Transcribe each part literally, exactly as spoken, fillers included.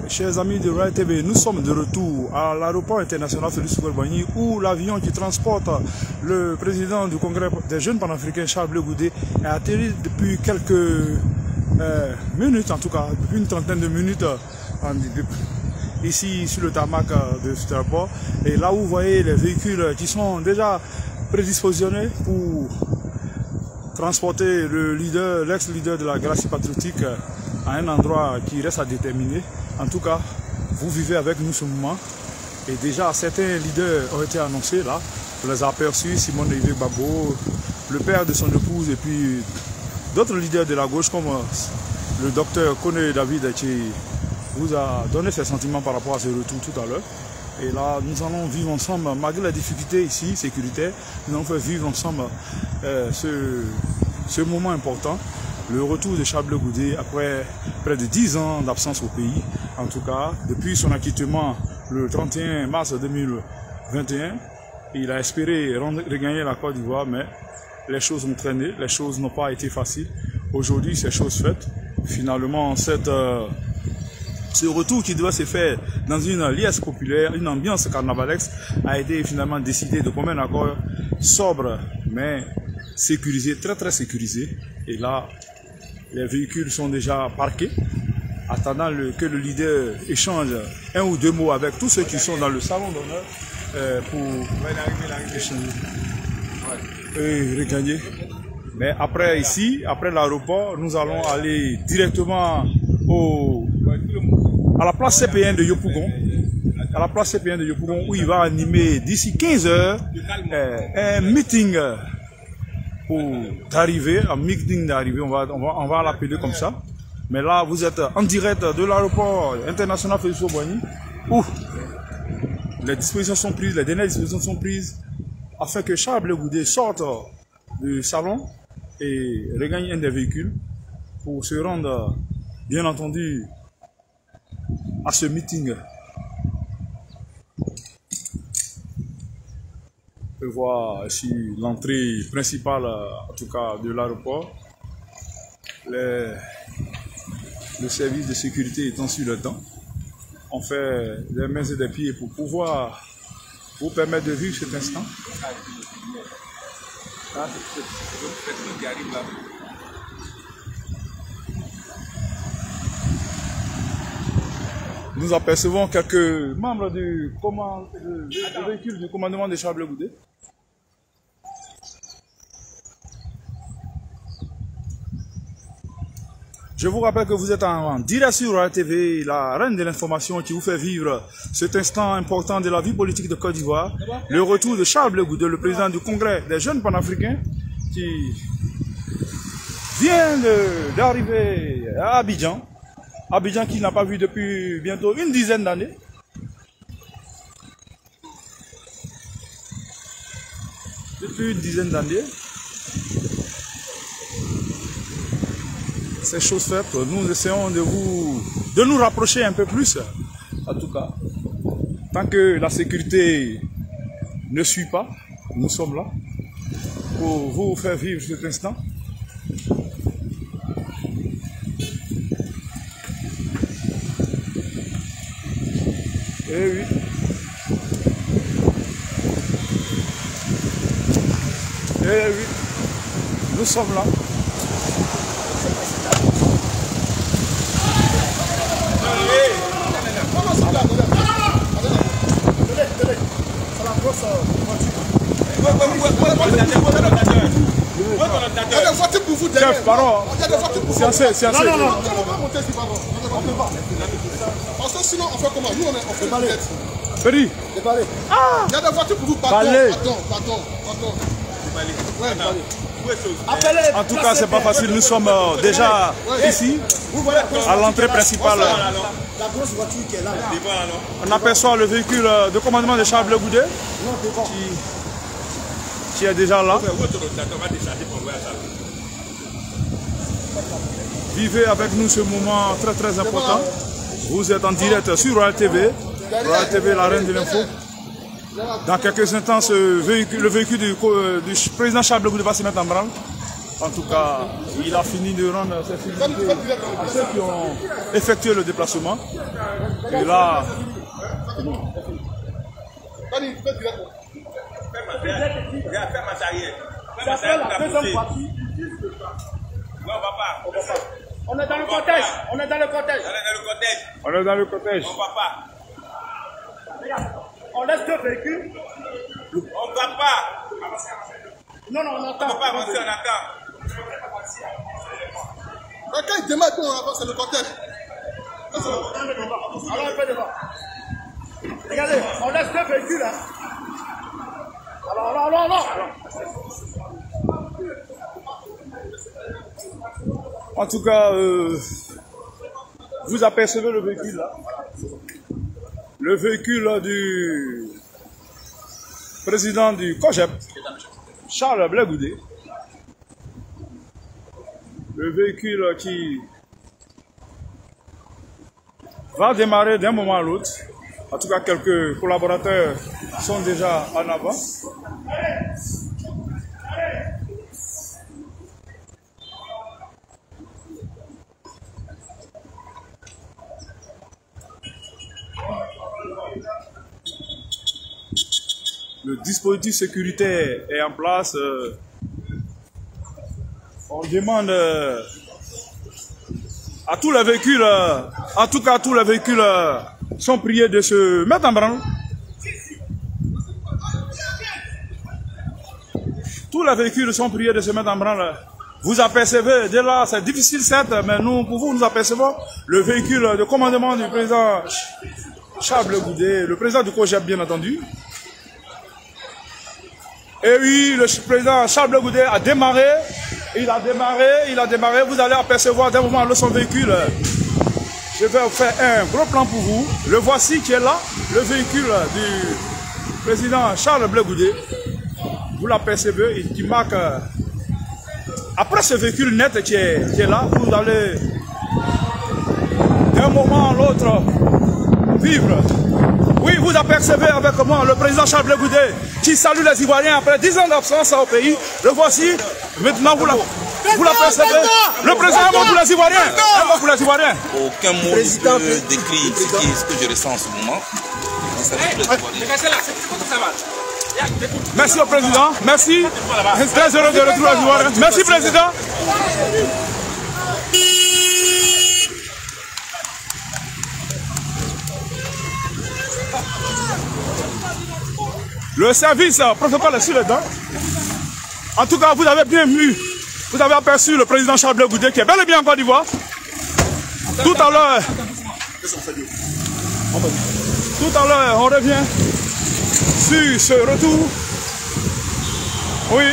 Chers amis de Royal T V, nous sommes de retour à l'aéroport international Félix Houphouët-Boigny où l'avion qui transporte le président du Congrès des jeunes panafricains, Charles Blé Goudé, est atterri depuis quelques euh, minutes, en tout cas, depuis une trentaine de minutes, en, ici sur le tarmac de cet aéroport. Et là où vous voyez les véhicules qui sont déjà prédispositionnés pour transporter le leader, l'ex-leader de la Galaxie patriotique à un endroit qui reste à déterminer. En tout cas, vous vivez avec nous ce moment. Et déjà, certains leaders ont été annoncés là. On les a aperçus, Simone Veil Gbagbo, le père de son épouse, et puis d'autres leaders de la gauche comme le docteur Koné David qui vous a donné ses sentiments par rapport à ce retour tout à l'heure. Et là, nous allons vivre ensemble, malgré les difficultés ici, sécuritaires, nous allons faire vivre ensemble euh, ce, ce moment important. Le retour de Charles Blé Goudé après près de dix ans d'absence au pays, en tout cas, depuis son acquittement le trente et un mars deux mille vingt et un, il a espéré regagner la Côte d'Ivoire, mais les choses ont traîné, les choses n'ont pas été faciles. Aujourd'hui, c'est chose faite. Finalement, cette, euh, ce retour qui doit se faire dans une liesse populaire, une ambiance carnavalesque, a été finalement décidé de commun accord sobre, mais sécurisé, très très sécurisé. Et là, les véhicules sont déjà parqués, attendant le, que le leader échange un ou deux mots avec tous ceux qui sont dans le salon d'honneur euh, pour échanger et regagner. Mais après ici, après l'aéroport, nous allons aller directement au, à la place C P N de Yopougon, à la place C P N de Yopougon où il va animer d'ici quinze heures euh, un meeting pour d'arriver, un meeting d'arrivée, on va, on va, on va l'appeler comme ça. Mais là, vous êtes en direct de l'aéroport international Félix Houphouët-Boigny où les dispositions sont prises, les dernières dispositions sont prises afin que Charles Blé Goudé sorte du salon et regagne un des véhicules pour se rendre, bien entendu, à ce meeting. On peut voir ici l'entrée principale, en tout cas, de l'aéroport. Le service de sécurité étant sur le temps, on fait des mains et des pieds pour pouvoir vous permettre de vivre cet instant. Nous apercevons quelques membres du, command, du, du véhicule du commandement de Charles Blé Goudé. Je vous rappelle que vous êtes en direct sur Royal T V, la reine de l'information qui vous fait vivre cet instant important de la vie politique de Côte d'Ivoire. Le retour de Charles Blé Goudé, le président du Congrès des jeunes panafricains, qui vient d'arriver à Abidjan. Abidjan qu'il n'a pas vu depuis bientôt une dizaine d'années. Depuis une dizaine d'années. C'est chose faite, nous essayons de vous, de nous rapprocher un peu plus, en tout cas. Tant que la sécurité ne suit pas, nous sommes là pour vous faire vivre cet instant. Eh oui. Eh oui. Nous sommes là. Chef, pardon. C'est assez, c'est assez. Non, non, non. On peut pas. Parce que sinon, on fait comment? Nous, on fait balai. Ferry. Ah! Il y a des voitures pour vous. Pardon, pardon, pardon, pardon. Ouais, balai. En tout cas, c'est pas facile. Nous sommes euh, déjà ici, à l'entrée principale. La grosse voiture qui est là. On aperçoit le véhicule de commandement de Charles Blé Goudé qui, qui est déjà là. Vivez avec nous ce moment très très important. Vous êtes en direct sur Royal T V. Royal T V, la reine de l'info. Dans quelques instants, ce véhicule, le véhicule du, du président Charles Blé Goudé va se mettre en branle. En tout cas, il a fini de rendre ses félicitations à ceux qui ont effectué le déplacement. Et là... On est dans le cortège. On est dans le cortège. On est dans le cortège. On va pas. On laisse deux véhicules. On va pas. Non, non, on attend. On va pas avancer, on attend. Quand il démarre, on avance, c'est le cortège. Alors on fait devant. Regardez, on laisse deux véhicules là. Alors, alors, alors, alors. En tout cas, euh, vous apercevez le véhicule là. Le véhicule là, du président du COJEP, Charles Blé Goudé. Le véhicule qui va démarrer d'un moment à l'autre. En tout cas, quelques collaborateurs sont déjà en avant. Le dispositif sécuritaire est en place. On demande à tous les véhicules, en tout cas tous les véhicules sont priés de se mettre en branle. Tous les véhicules sont priés de se mettre en branle. Vous apercevez, dès là, c'est difficile certes, mais nous, pour vous, nous apercevons le véhicule de commandement du président Charles Blé Goudé, le président du COJEP bien entendu. Et oui, le président Charles Blé Goudé a démarré, il a démarré, il a démarré, vous allez apercevoir d'un moment à son véhicule. Je vais vous faire un gros plan pour vous. Le voici qui est là, le véhicule du président Charles Blé Goudé. Vous l'apercevez, qui marque... Après ce véhicule net qui est, qui est là, vous allez d'un moment à l'autre vivre. Oui, vous apercevez avec moi le président Charles Blé Goudé qui salue les Ivoiriens après dix ans d'absence au pays. Le voici. Maintenant, vous l'apercevez. Le président est mort pour les Ivoiriens. Un mot pour les Ivoiriens. Aucun mot ne peut décrire ce, qui, ce que je ressens en ce moment. Merci au président. Merci. Très heureux de retrouver les Ivoiriens. Merci, président. Le service protocole est sur les dents. En tout cas, vous avez bien vu, vous avez aperçu le président Charles Blé Goudé qui est bel et bien en Côte d'Ivoire. Tout à l'heure, tout à l'heure, on revient sur ce retour. Oui.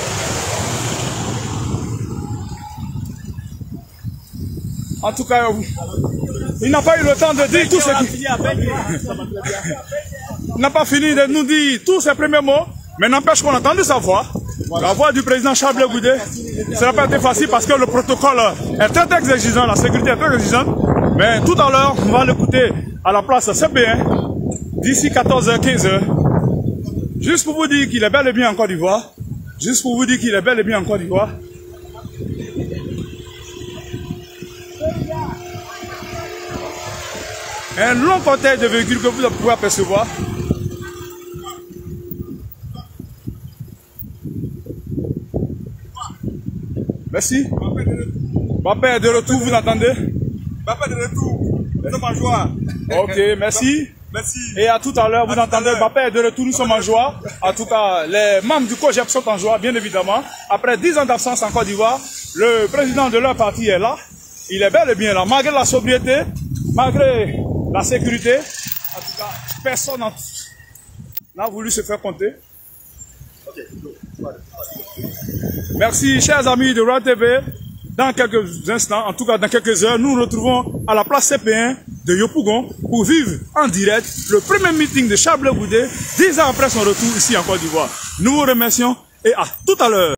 En tout cas, il n'a pas eu le temps de dire tout ce qu'il... Il n'a pas fini de nous dire tous ses premiers mots, mais n'empêche qu'on a entendu sa voix. La voix du président Charles Blé Goudé. Ça n'a pas été facile parce que le protocole est très, très exigeant, la sécurité est très exigeante. Mais tout à l'heure, on va l'écouter à la place C P un, d'ici quatorze heures, quinze heures. Juste pour vous dire qu'il est bel et bien en Côte d'Ivoire. Juste pour vous dire qu'il est bel et bien en Côte d'Ivoire. Un long cortège de véhicules que vous pouvez apercevoir. Merci. Papa est de retour, vous entendez? Papa est de retour. Nous sommes en joie. Ok, merci. Merci. Et à tout à l'heure, vous entendez, Papa est de retour, nous sommes en joie. En tout cas, les membres du COJEP sont en joie, bien évidemment. Après dix ans d'absence en Côte d'Ivoire, le président de leur parti est là. Il est bel et bien là, malgré la sobriété, malgré la sécurité. En tout cas, personne n'a voulu se faire compter. Merci, chers amis de Royal T V. Dans quelques instants, en tout cas dans quelques heures, nous nous retrouvons à la place C P un de Yopougon pour vivre en direct le premier meeting de Charles Blé Goudé, dix ans après son retour ici en Côte d'Ivoire. Nous vous remercions et à tout à l'heure.